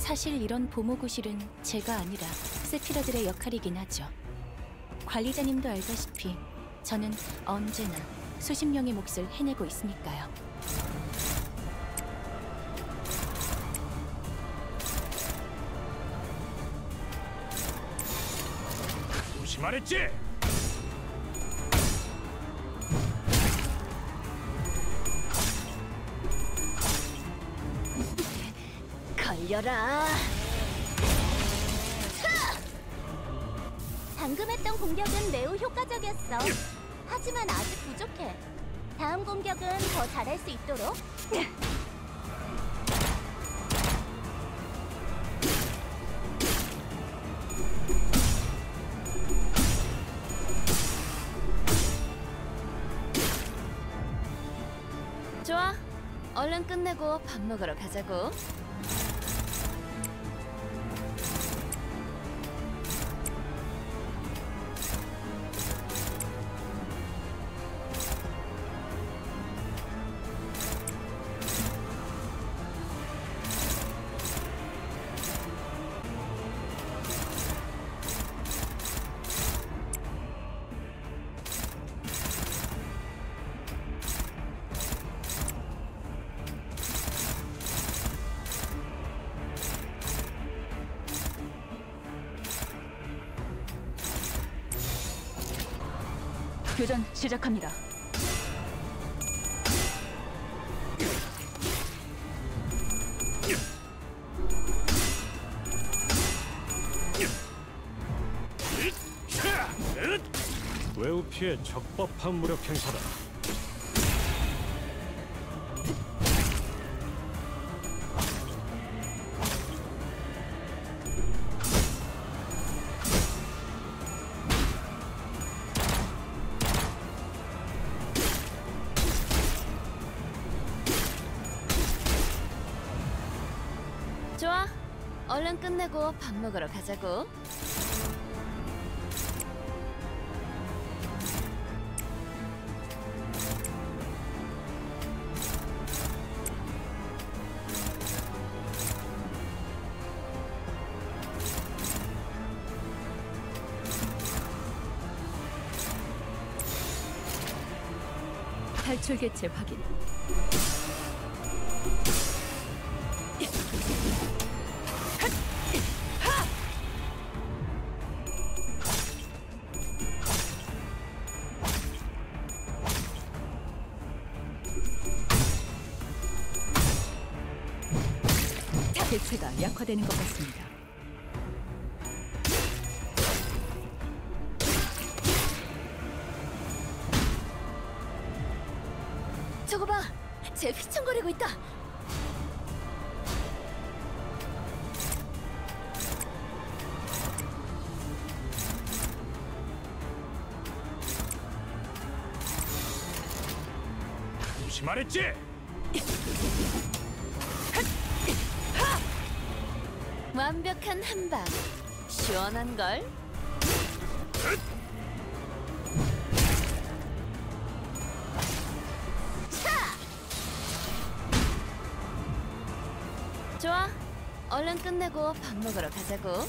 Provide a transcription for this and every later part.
사실 이런 보모구실은 제가 아니라 세피라들의 역할이긴 하죠. 관리자님도 알다시피 저는 언제나 수십 명의 몫을 해내고 있으니까요. 조심하랬지? 걸려라. 방금 했던 공격은 매우 효과적이었어. 하지만 아직 부족해. 다음 공격은 더 잘할 수 있도록. 좋아. 얼른 끝내고 밥 먹으러 가자고. 교전 시작합니다. 외우 피해 적법한 무력 행사다. 좋아. 얼른 끝내고 밥 먹으러 가자고. 탈출 개체 확인. 개체가 약화되는 것 같습니다. 저거 봐. 쟤 휘청거리고 있다. 조심하랬지? 완벽한 한방. 시원한걸? 좋아. 얼른 끝내고 밥 먹으러 가자고.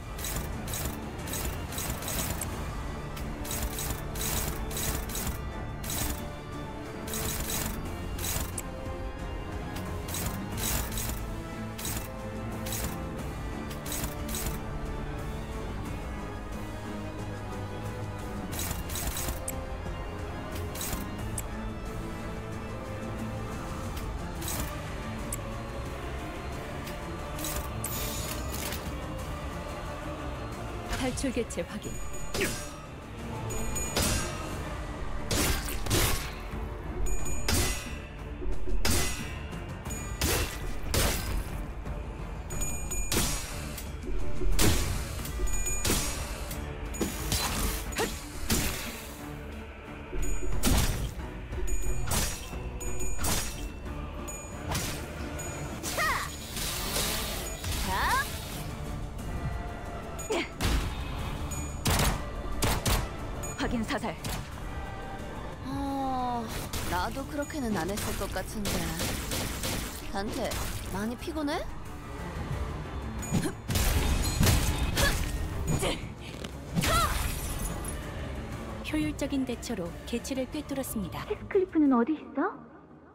탈출 개체 확인. 확인 사살. 나도 그렇게는 안 했을 것 같은데. 단테, 많이 피곤해? 효율적인 대처로 개체를 꿰뚫었습니다. 헤스클리프는 어디 있어?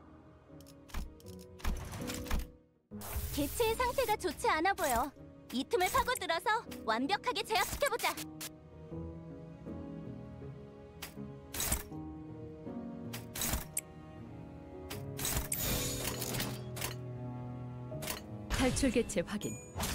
개체의 상태가 좋지 않아 보여. 이 틈을 파고들어서 완벽하게 제압시켜보자. 탈출 개체 확인.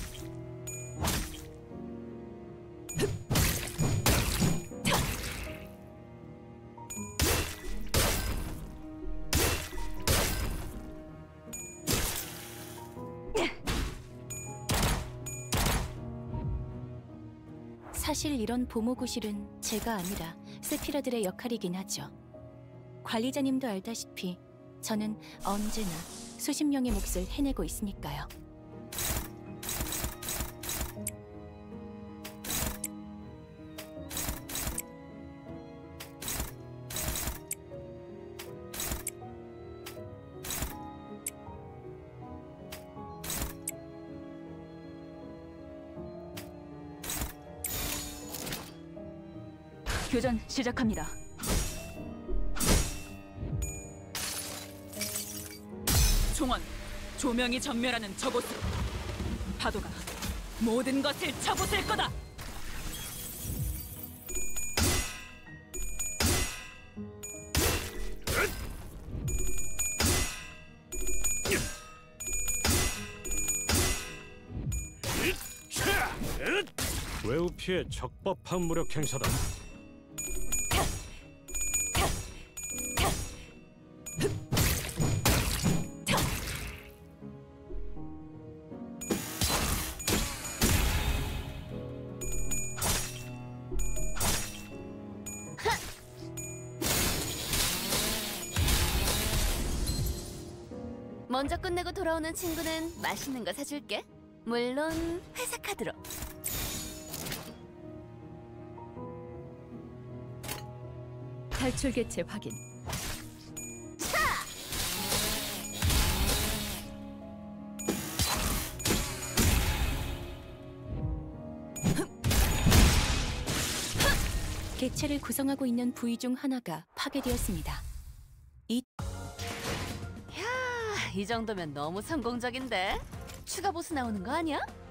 사실 이런 보모구실은 제가 아니라 세피라들의 역할이긴 하죠. 관리자님도 알다시피 저는 언제나 수십 명의 몫을 해내고 있으니까요. 교전 시작합니다. 종원, 조명이 전멸하는 저곳으로 파도가 모든 것을 쳐부술 거다. 외우 피해 적법한 무력 행사다. 먼저 끝내고 돌아오는 친구는 맛있는 거 사줄게. 물론 회사 카드로. 탈출 개체 확인. 개체를 구성하고 있는 부위 중 하나가 파괴되었습니다. 이 정도면 너무 성공적인데? 추가 보스 나오는 거 아니야?